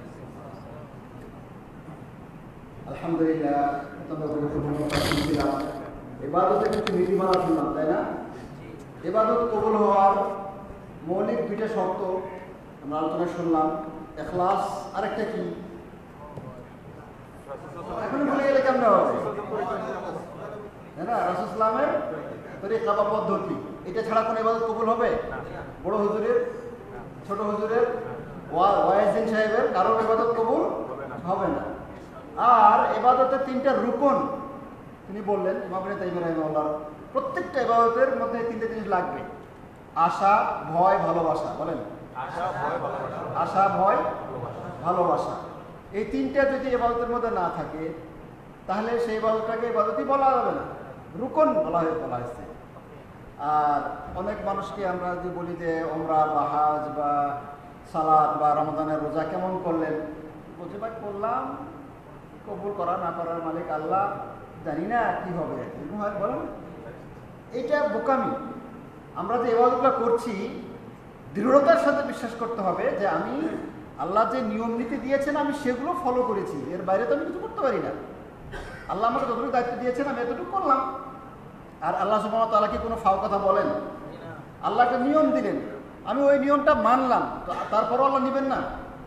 আলহামদুলিল্লাহ, ইবাদতের কিছু নীতিমালা শুনলাম, তাই না? ইবাদত কবুল হওয়ার মৌলিক 2টা শর্ত আমরা আলোচনা শুনলাম। ইখলাস, আরেকটা কি এখন ভুলে গেলে কেমন হবে, তাই না? রাসূল ইসলামের তরিকা বা পদ্ধতি, এটা ছাড়া কোনো ইবাদত কবুল হবে? বড় হুজুরের, ছোট হুজুরের, ওয়াইজিন সাহেবের কারোর ইবাদত কবুল হবে না। আর ইবাদতের 3টা রুকন তিনি বললেন, ইমাম ইবনে তাইমিয়া রাহিমাহুল্লাহ, প্রত্যেকটা ইবাদতের মধ্যে 3টা জিনিস লাগবে: আশা, ভয়, ভালোবাসা। বলেন, আশা, ভয়, ভালোবাসা। এই 3টা যদি ইবাদতের মধ্যে না থাকে তাহলে সেই ইবাদতটাকে ইবাদতই বলা যাবে না, রুকন বলা হয়েছে। আর অনেক মানুষকে আমরা যে বলি যে ওমরা বা হাজ বা সালাত বা রমজানের রোজা কেমন করলেন, বলছে ভাই করলাম, কবুল করা না করার মালিক আল্লাহ, জানি না কি হবে, এরকম হয়। বলেন, এইটা বোকামি। আমরা যে ইবাদতগুলো করছি দৃঢ়তার সাথে বিশ্বাস করতে হবে যে আমি আল্লাহ যে নিয়ম নীতি দিয়েছেন আমি সেগুলো ফলো করেছি, এর বাইরে তো আমি কিছু করতে পারি না। আল্লাহ আমাকে যতটুকু দায়িত্ব দিয়েছেন আমি এতটুকু করলাম। আর আল্লাহ সুবহানাহু ওয়া তাআলা কি কোনো ফাও কথা বলেন? আল্লাহ একটা নিয়ম দিলেন, আমি ওই নিয়মটা মানলাম, তো তারপরও আল্লাহ নেবেন না?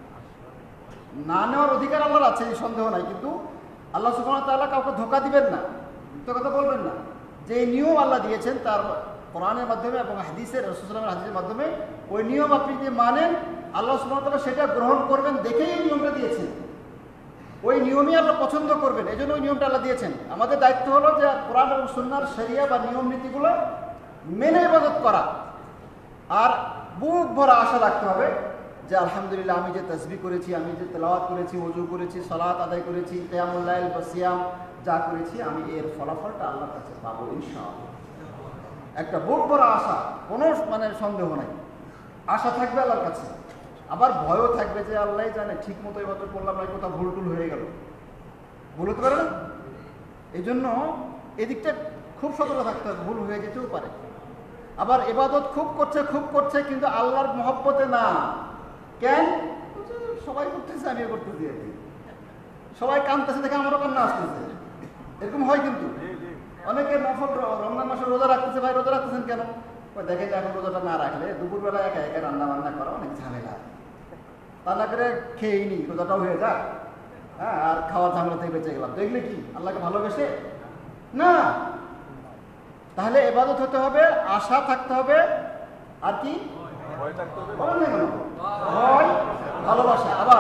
না নেওয়ার অধিকার আল্লাহর আছে, এই সন্দেহ নাই। কিন্তু আল্লাহ সুবহানাহু ওয়া তাআলা কাউকে ধোঁকা দিবেন না, মিথ্যা কথা বলবেন না। যে নিয়ম আল্লাহ দিয়েছেন তার কোরআনের মাধ্যমে এবং হাদিসের, রাসূল সাল্লাল্লাহু আলাইহি ওয়াসাল্লামের হাদিসের মাধ্যমে, ওই নিয়ম আপনি যে মানেন আল্লাহ সুবহানাহু ওয়া তাআলা সেটা গ্রহণ করবেন দেখেই এই নিয়মটা দিয়েছেন। ওই নিয়মই আল্লাহ পছন্দ করবেন, এই জন্য ওই নিয়মটা আল্লাহ দিয়েছেন। আমাদের দায়িত্ব হলো যে কোরআন এবং সুন্নাহর শরিয়া বা নিয়ম নীতিগুলো মেনে ইবাদত করা। আর বুক ভরা আশা রাখতে হবে যে আলহামদুলিল্লাহ আমি যে তাসবিহ করেছি, আমি যে তেলাওয়াত করেছি, ওযু করেছি, সালাত আদায় করেছি, কিয়ামুল লাইল বা সিয়াম যা করেছি, আমি এর ফলাফলটা আল্লাহর কাছে পাবো ইনশাআল্লাহ। একটা বুক ভরা আশা, কোনো সন্দেহ নাই, আশা থাকবে আল্লাহর কাছে। আবার ভয়ও থাকবে যে আল্লাহ জানে ঠিক মতো ইবাদত করলাম না, কোথাও ভুল টুল হয়ে গেল, ভুল হতে পারে না। এই জন্য এদিকটা খুব সতর্ক থাকতে হবে, ভুল হয়ে যেতেও পারে। আবার ইবাদত খুব করছে কিন্তু আল্লাহর মহব্বতে না। কেন? সবাই করতেছে, আমিও করতেছি, সবাই কাঁদতেছে দেখে আমারও কান্না আসতেছে, এরকম হয়। কিন্তু অনেকে নফল রমজান মাসে রোজা রাখতেছে, ভাই রোজা রাখতেছেন কেন? দেখে যে এখন রোজাটা না রাখলে দুপুরবেলা একা একা রান্না বান্না করা অনেক ঝামেলা, তা না করে খেয়েই নি, রোজাটাও হয়ে যাক, হ্যাঁ, আর খাওয়ার ঝামেলা থেকে বেঁচে গেলাম। দেখলে কি আল্লাহকে ভালোবেসে না? তাহলে ইবাদত হতে হবে, আশা থাকতে হবে, আর কি বলেন না কেন? ভয়, ভালোবাসা, আবার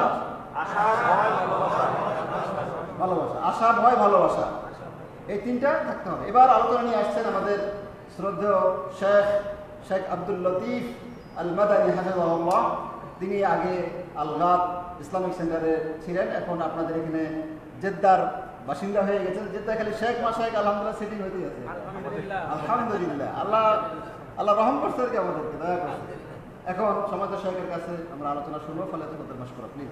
ভালোবাসা, আশা, ভয়, ভালোবাসা, এই তিনটা থাকতে হবে। এবার আলোচনা নিয়ে আসছেন আমাদের শ্রদ্ধেয় শেখ আব্দুল লতিফ আল মাদানী হাফিজাহুল্লাহ। তিনি আগে আল-গাদ ইসলামিক সেন্টারে ছিলেন, এখন আপনাদের এখানে জেদ্দার বাসিন্দা হয়ে গেছেন। জেদ্দা খালি শেখ মাসায়েক আলহামদুলিল্লাহ সেটিং হইতে আছে। আলহামদুলিল্লাহ, আল্লাহ রহম করছে আর কি, আমাদেরকে দয়া করছে। এখন সমাজের শেখের কাছে আমরা আলোচনা শুনবো। ফলে তোমাদের মাশকুরা, প্লিজ।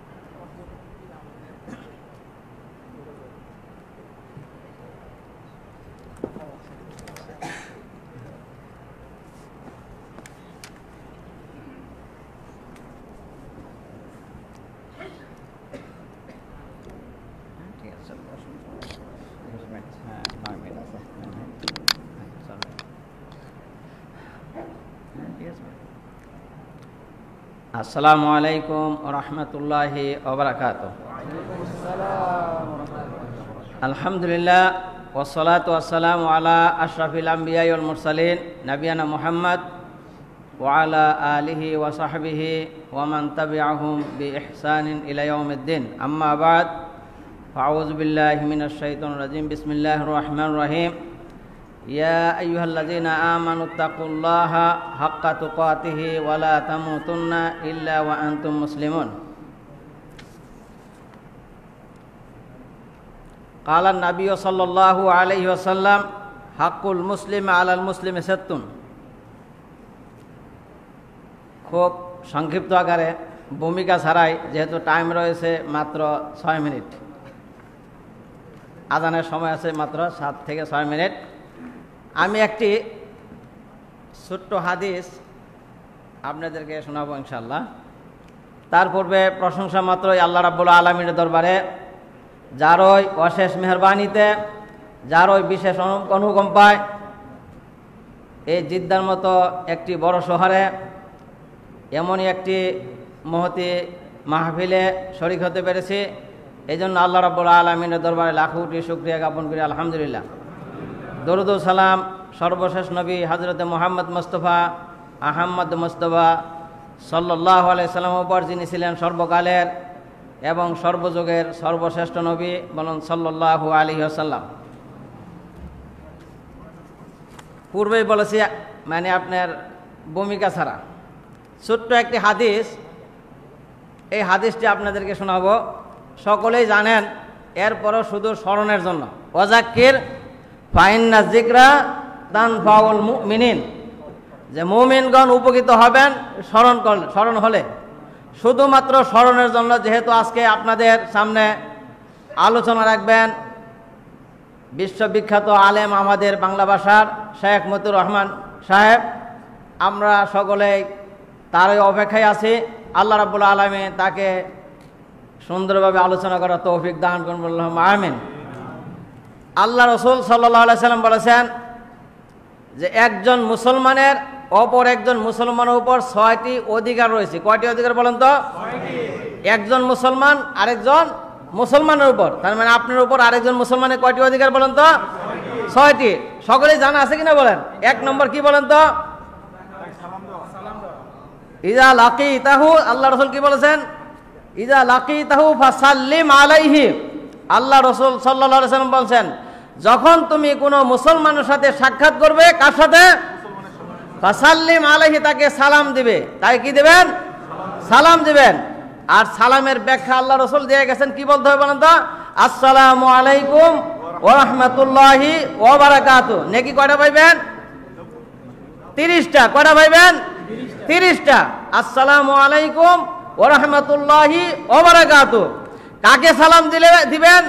আসসালামু আলাইকুম ওয়া রাহমাতুল্লাহি ওয়া বারাকাতুহু। আলহামদুলিল্লাহ ওয়াসসালাতু ওয়াসসালামু আলা আশরাফিল আমবিয়া ওয়াল মুরসালিন নবিয়ানা মুহাম্মদ ওয়া আলা আলিহি ওয়া সাহবিহি ওয়া মান তাবিআহুম বিইহসানিন ইলা ইয়াউমিদ্দিন। আম্মা বা'দ, ফাআউযু বিল্লাহি মিনাশ শাইতানির রাজিম। বিসমিল্লাহির রহমানির রহিম। ইয়া আইয়ুহাল্লাযীনা আমানুত্তাকুল্লাহা হাক্কা তুকাতিহি ওয়া লা তামুতুন্না ইল্লা ওয়া আনতুম মুসলিমুন। ক্বালা নবী সাল্লাল্লাহু আলাইহি ওয়াসাল্লাম, হাক্কুল মুসলিমি আলাল মুসলিমি সিত্তুন। খুব সংক্ষিপ্ত আকারে, ভূমিকা ছাড়াই, যেহেতু টাইম রয়েছে মাত্র 6 মিনিট, আজানের সময় আছে মাত্র 7 থেকে 6 মিনিট। আমি একটি ছোট্ট হাদিস আপনাদেরকে শোনাবো ইনশাআল্লাহ। তার পূর্বে প্রশংসা মাত্রই আল্লাহ রাব্বুল আলামিনের দরবারে, যারই অশেষ মেহেরবানিতে, যারই বিশেষ অনুকম্পায় এই জিদ্দার মতো একটি বড় শহরে এমনই একটি মহতি মাহফিলে শরীক হতে পেরেছি। এই জন্য আল্লাহ রাব্বুল আলামিনের দরবারে লাখো কোটি শুকরিয়া জ্ঞাপন করি, আলহামদুলিল্লাহ। দরুদ ও সালাম সর্বশেষ নবী হযরত মুহাম্মদ মুস্তাফা আহমদ মুস্তাফা সাল্লাল্লাহু আলাইহি সাল্লামের উপর, যিনি ছিলেন সর্বকালের এবং সর্বযুগের সর্বশ্রেষ্ঠ নবী, বলুন সাল্লাল্লাহু আলাইহি ওয়াসাল্লাম। পূর্বেই বলেছি, মানে আপনার ভূমিকা ছাড়া ছোট্ট একটি হাদিস, এই হাদিসটি আপনাদেরকে শোনাবো। সকলেই জানেন, এরপরও শুধু স্মরণের জন্য। ওয়াজাক্কির ফাইন্না যিকরা তানফাউল মুমিনিন, যে মুমিনগণ উপকৃত হবেন স্মরণ হলে। শুধুমাত্র স্মরণের জন্য, যেহেতু আজকে আপনাদের সামনে আলোচনা রাখবেন বিশ্ববিখ্যাত আলেম আমাদের বাংলা ভাষার শেখ মতিউর রহমান সাহেব, আমরা সকলেই তারই অপেক্ষায় আছি। আল্লাহ রাব্বুল আলামিন তাকে সুন্দরভাবে আলোচনা করার তৌফিক দান করুন, আল্লাহুম্মা আমিন। আল্লাহ রাসূল সাল্লাল্লাহু আলাইহি সাল্লাম বলেছেন যে একজন মুসলমানের অপর একজন মুসলমানের উপর 6টি অধিকার রয়েছে। কয়টি অধিকার বলেন তো? 6টি। একজন মুসলমান আরেকজন মুসলমানের উপর, তার মানে আপনার উপর আরেকজন মুসলমানের কয়টি অধিকার বলেন তো? 6টি। সকলেই জানা আছে কিনা বলেন? 1 নম্বর কি বলেন তো? ইজা লাকিতাহু, আল্লাহ রাসূল কি বলেছেন? ইজা লাকিতাহু ফাসাল্লিম আলাইহি। আল্লাহ রাসূল সাল্লাল্লাহু আলাইহি সাল্লাম বলেন, যখন তুমি কোনো মুসলমানের সাথে সাক্ষাৎ করবে, কার সাথে? ফাসাল্লিম আলাইহি, তাকে সালাম দিবে। তাই কি দিবেন? সালাম দিবেন। আর সালামের ব্যাখ্যা আল্লাহ রাসূল দিয়ে গেছেন, কি বলতে হবে বলেন তো? আসসালামু আলাইকুম ওয়া রাহমাতুল্লাহি ওয়া বারাকাতুহু। নেকি কয়টা পাইবেন? 30টা। কয়টা পাইবেন? 30টা। আসসালামু আলাইকুম ওয়া রাহমাতুল্লাহি ওয়া বারাকাতুহু। কাকে সালাম দিবেন?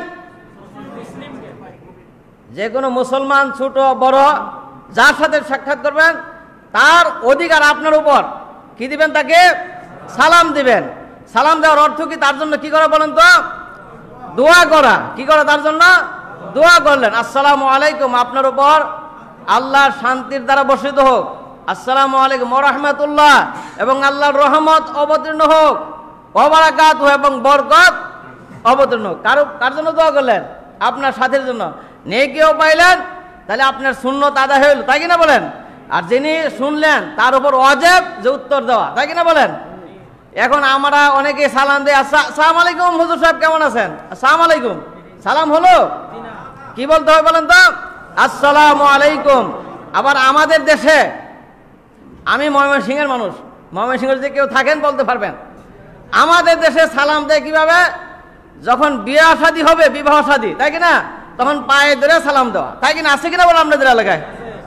যে কোনো মুসলমান, ছোট বড়, যার সাথে সাক্ষাৎ করবেন তার অধিকার আপনার উপর। কি দিবেন? তাকে সালাম দিবেন। সালাম দেওয়ার অর্থ কি? তার জন্য কি করা বলেন তো? দোয়া করা। কি করা? তার জন্য দোয়া করলেন, আসসালামু আলাইকুম, আপনার উপর আল্লাহর শান্তির দ্বারা বর্ষিত হোক। আসসালামু আলাইকুম ওয়া রাহমাতুল্লাহ, এবং আল্লাহর রহমত অবতীর্ণ হোক। ওয়া বারাকাতুহু, এবং বরকত অবতীর্ণ হোক। কার জন্য দোয়া করলেন? আপনার সাথীর জন্য। নেকিও পাইলেন, তাহলে আপনার সুন্নত আদায় হইল, তাই কিনা বলেন? আর যিনি শুনলেন তার উপর ওয়াজিব যে উত্তর দেওয়া, তাই কিনা বলেন? এখন আমরা অনেকে সালাম দেই, আসসালামু আলাইকুম হুজুর সাহেব কেমন আছেন, আসসালামু আলাইকুম, সালাম হলো? কি বলতে হবে বলেন তো? আসসালামু আলাইকুম। আবার আমাদের দেশে, আমি ময়মনসিংহের মানুষ, ময়মনসিংহে যদি কেউ থাকেন বলতে পারবেন, আমাদের দেশে সালাম দেয় কিভাবে? যখন বিয়ে শাদী হবে, বিবাহ শাদী, তাই কিনা, তখন পায়ে ধরে সালাম দেওয়া, তাই কিনা? আছে কিনা বলো আপনাদের এলাকায়?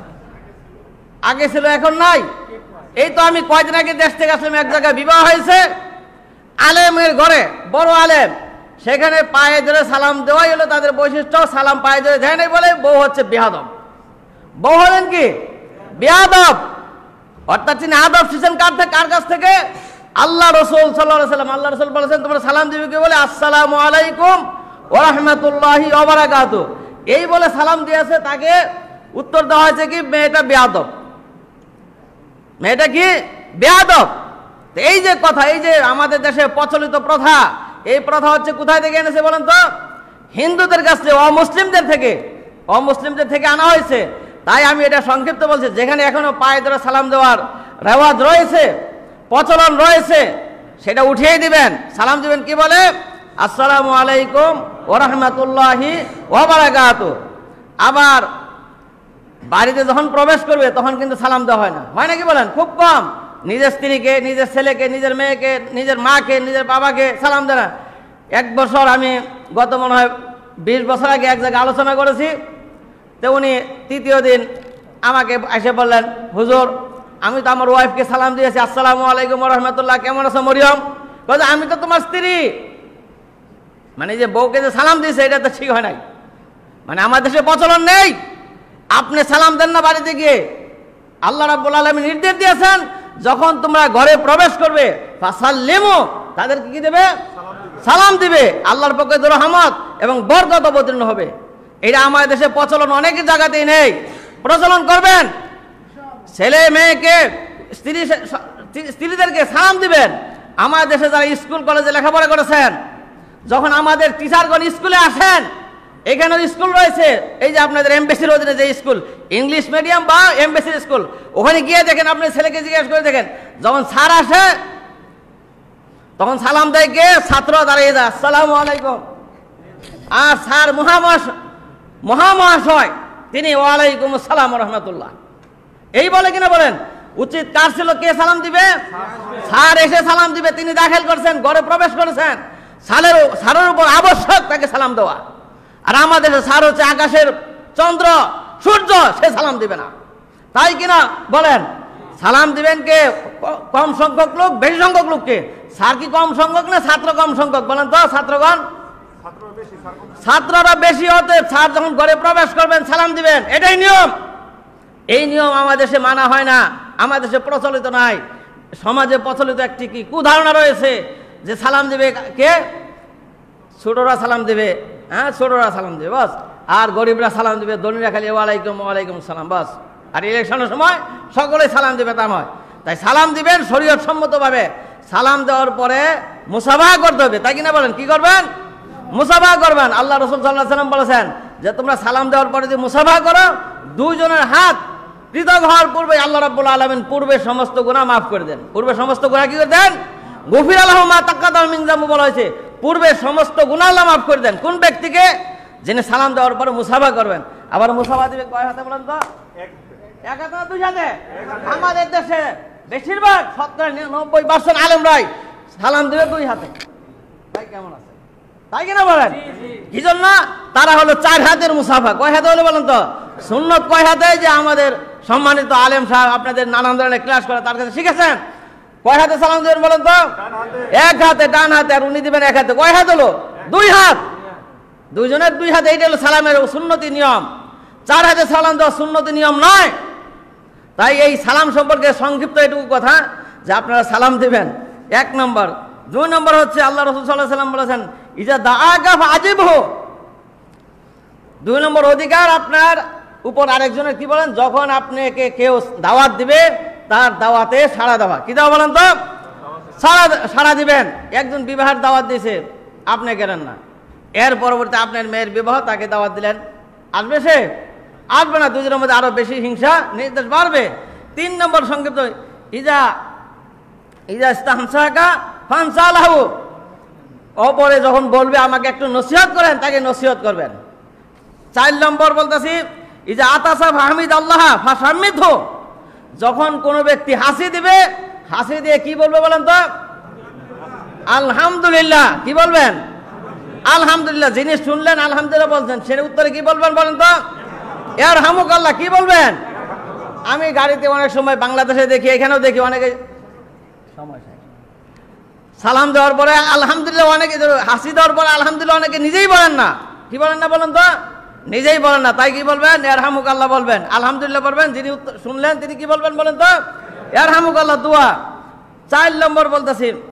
আগে ছিল, এখন নাই। এই তো আমি কয়দিন আগে দেশ থেকে আসলাম, এক জায়গায় বিবাহ হয়েছে, আলেমের ঘরে, বড় আলেম, সেখানে পায়ে ধরে সালাম দেওয়াই হলো তাদের বৈশিষ্ট্য। সালাম পায়ে ধরে দেয় নাই বলে বউ হচ্ছে বেয়াদব। বউ হলেন কি? বেয়াদব। অর্থাৎ তিনি আদব শিখছেন কার কাছ থেকে? আল্লাহ রসুল সাল্লাল্লাহু আলাইহি ওয়াসাল্লাম। আল্লাহ রসুল বলেছেন তোমরা সালাম দিবে কি বলে? আসসালামু আলাইকুম ওয়া রাহমাতুল্লাহি ওয়া বারাকাতুহু। এই বলে সালাম দিয়েছে, তাকে উত্তর দেওয়া হয়েছে কি? মেয়েটা বেয়াদব। মেয়েটা কি? বেয়াদব। এই যে কথা, এই যে আমাদের দেশে প্রচলিত প্রথা, এই প্রথা হচ্ছে কোথায় থেকে এনেছে বলেন তো? হিন্দুদের কাছ থেকে, অমুসলিমদের থেকে আনা হয়েছে। তাই আমি এটা সংক্ষিপ্ত বলছি, যেখানে এখনো পায়ে ধরে সালাম দেওয়ার রেওয়াজ রয়েছে, প্রচলন রয়েছে, সেটা উঠিয়ে দিবেন। সালাম দিবেন কি বলে? আসসালামু আলাইকুম ওয়া রাহমাতুল্লাহি ওয়া বারাকাতুহু। আবার বাড়িতে যখন প্রবেশ করবে তখন কিন্তু সালাম দেওয়া হয় না, হয় নাকি বলেন? খুব কম। নিজের স্ত্রীকে, নিজের ছেলেকে, নিজের মেয়েকে, নিজের মাকে, নিজের বাবাকে সালাম দেয় না। এক বছর, আমি গত মনে হয় 20 বছর আগে এক জায়গায় আলোচনা করেছি, তো উনি তৃতীয় দিন আমাকে এসে বললেন, হুজুর আমি তো আমার ওয়াইফকে সালাম দিয়েছি, আসসালামু আলাইকুম ওয়া রাহমাতুল্লাহ, কেমন আছো মরিয়ম? বলে আমি তো তোমার স্ত্রী। মানে যে বউকে যে সালাম দিয়েছে এটা তো ঠিক হয় নাই। মানে আমার দেশে প্রচলন নেই। আপনি সালাম দেন না বাড়িতে গিয়ে? আল্লাহ রাব্বুল আলামিন নির্দেশ দিয়েছেন, যখন তোমরা ঘরে প্রবেশ করবে ফাসাল্লিমু, তাদেরকে কি দেবে? সালাম দিবে। আল্লাহর পক্ষে রহমত এবং বরকত অবতীর্ণ হবে। এটা আমাদের দেশে প্রচলন অনেক জায়গাতেই নেই। প্রচলন করবেন। ছেলে মেয়েকে, স্ত্রীদেরকে সালাম দিবেন। আমাদের দেশে যারা স্কুল কলেজে লেখাপড়া করেছেন, যখন আমাদের টিচারগণ স্কুলে আসেন, এখানেও স্কুল রয়েছে, এই যে আপনাদের এমবেসির অধীনে যে স্কুল, ইংলিশ মিডিয়াম বা এমবেসির স্কুল, ওখানে গিয়ে দেখেন, আপনি ছেলেকে জিজ্ঞেস করে দেখেন, যখন স্যার আসে তখন সালাম দেয় কে? ছাত্র দাঁড়িয়ে যায়, আসসালামু আলাইকুম। আর স্যার মহামহাশয় তিনি ওয়ালাইকুম আসসালাম ওয়া রাহমাতুল্লাহ, এই বলে কিনা বলেন? উচিত কার ছিল? কে সালাম দিবে? স্যার এসে সালাম দিবে। তিনি দাখিল করছেন, ঘরে প্রবেশ করেছেন, স্যারের উপর আবশ্যক তাকে সালাম দেওয়া। আর আমাদের স্যার হচ্ছে আকাশের চন্দ্র সূর্য, সে সালাম দিবে না, তাই কিনা বলেন? সালাম দিবেন কে? কম সংখ্যক লোক, বেশি সংখ্যক লোককে? স্যার কি কম সংখ্যক না ছাত্র কম সংখ্যক বলেন তো? ছাত্রগণ, ছাত্ররা বেশি হতে, স্যার যখন ঘরে প্রবেশ করবেন সালাম দিবেন, এটাই নিয়ম। এই নিয়ম আমাদের দেশে মানা হয় না, আমাদের দেশে প্রচলিত নাই। সমাজে প্রচলিত একটি কি কুধারণা রয়েছে যে সালাম দিবে কে? ছোটরা সালাম দিবে, হ্যাঁ ছোটরা সালাম দিবে বাস, আর গরিবরা সালাম দিবে, ধনীরা খালি ওয়ালাইকুম ওয়ালাইকুম সালাম বাস। আর ইলেকশনের সময় সকলে সালাম দিবে, তা নয়। তাই সালাম দিবেন শরীয়ত সম্মতভাবে। সালাম দেওয়ার পরে মুসাফাহা করতে হবে, তাই কিনা বলেন? কি করবেন? মুসাফাহা করবেন। আল্লাহ রাসূল সাল্লাল্লাহু আলাইহি ওয়াসাল্লাম বলেছেন যে তোমরা সালাম দেওয়ার পরে যদি মুসাফাহা করো, দুইজনের হাত পৃথক হওয়ার পূর্বে আল্লাহ রাব্বুল আলামিন পূর্বের সমস্ত গুনাহ মাফ করে দেন। পূর্বের সমস্ত গুনাহ কি করে দেন? গফিরা লাহু মা তাকাদ্দামা মিন যামবি বলা হয়েছে, পূর্বের সমস্ত গুনাহ আল্লাহ মাফ করে দেন। কোন ব্যক্তিকে? যিনি সালাম দেওয়ার পরে মুসাফাহা করবেন। আবার মুসাফাহা দিবে কয় হাতে বলেন তো? এক হাতে না দুই হাতে? আমাদের দেশে বেশিরভাগ 90% আলেমরাই সালাম দিবে দুই হাতে। ভাই কেমন আছে? তাই কিনা বলেন? কি জন্য? তারা হলো 4 হাতের মুসাফা। কয় হাতে হলো বলেন তো? সুন্নত কয় হাতে? যে আমাদের সম্মানিত আলেম সাহেব আপনাদের নানান ধরনের ক্লাস করে, তার কাছে শিখেছেন। কয় হাতে সালাম দিবেন বলেন তো? এক হাতে, ডান হাতে। আর উনি দিবেন এক হাতে। কয় হাত হলো? 2 হাত। দুইজনের 2 হাতে। এইটা হলো সালামের সুন্নতি নিয়ম। 4 হাতে সালাম দেওয়া সুন্নতি নিয়ম নয়। তাই এই সালাম সম্পর্কে সংক্ষিপ্ত এটুকু কথা যে আপনারা সালাম দিবেন, 1 নম্বর। 2 নম্বর হচ্ছে আল্লাহ রাসূল সাল্লাল্লাহু আলাইহি ওয়াসাল্লাম বলেছেন ইজা দাআকা ফাজিবহু। 2 নম্বর অধিকার আপনার উপর আরেকজনের, কি বলেন? যখন আপনাকে কেউ দাওয়াত দিবে তার দাওয়াতে সাড়া দেওয়া। কি দাওয়া বলেন তো? সাড়া দিবেন। একজন বিবাহের দাওয়াত দিয়েছে, আপনি গেলেন না, এর পরবর্তী আপনার মেয়ের বিবাহ, তাকে দাওয়াত দিলেন, আসবে সে? আসবে না। দুজনের মধ্যে আরো বেশি হিংসা নির্দেশ বাড়বে। 3 নম্বর সংক্ষিপ্ত, ইজা ইস্তাহসাকা ফানসালাহু, অপরে যখন বলবে আমাকে একটু নসিহত করেন, তাকে নসিহত করবেন। 4 নম্বর বলতেছি, ইজা আতাসা ফাহমিদ আল্লাহ ফাসাম্মিদহু, যখন কোনো ব্যক্তি হাসি দিবে, হাসি দিয়ে কি বলবে বলেন তো? আলহামদুলিল্লাহ। কি বলবেন? আলহামদুলিল্লাহ। যিনি শুনলেন আলহামদুলিল্লাহ বলছেন, সে উত্তরে কি বলবেন বলেন তো? ইয়ারহামুকাল্লাহ। কি বলবেন? আমি গাড়িতে অনেক সময় বাংলাদেশে দেখি, এখানেও দেখি, অনেকে সালাম দেওয়ার পরে আলহামদুলিল্লাহ, অনেকে হাসি দেওয়ার পরে আলহামদুলিল্লাহ অনেকে নিজেই বলেন না। কি বলেন না বলেন তো? নিজেই বলেন না। তাই কি বলবেন? ইয়ারহামুকাল্লাহ বলবেন, আলহামদুলিল্লাহ বলবেন। যিনি শুনলেন তিনি কি বলবেন বলেন তো? ইয়ারহামুকাল্লাহ দোয়া। 4 নম্বর বলতেছি,